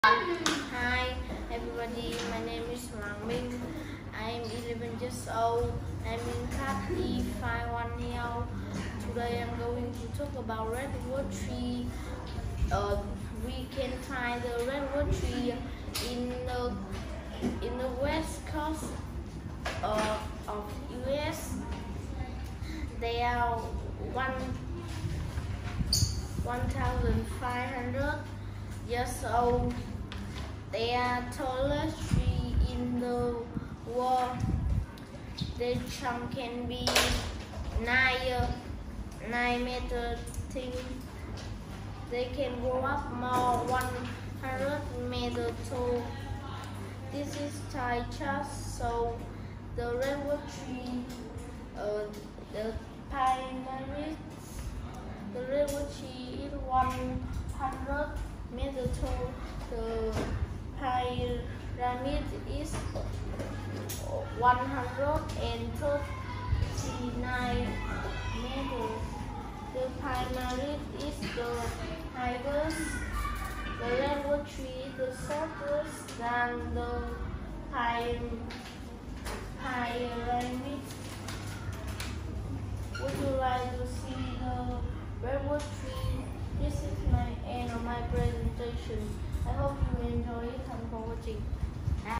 Hi everybody, my name is Minh. I am 11 years old. I'm in class E510. Today I'm going to talk about redwood tree. We can find the redwood tree in the west coast of US. They are 1,500 years old. They are tallest tree in the world. Their trunk can be 9 meters thick. They can grow up more 100 meters tall. This is Thai chart. So the redwood tree, the primary, the redwood tree is 100 meters tall. The pyramid is 139 meters. The pyramid is the highest. The redwood tree is the shortest than the pyramid. Would you like to see the redwood tree? This is my end of my presentation. I hope you enjoy it. Thanks for watching.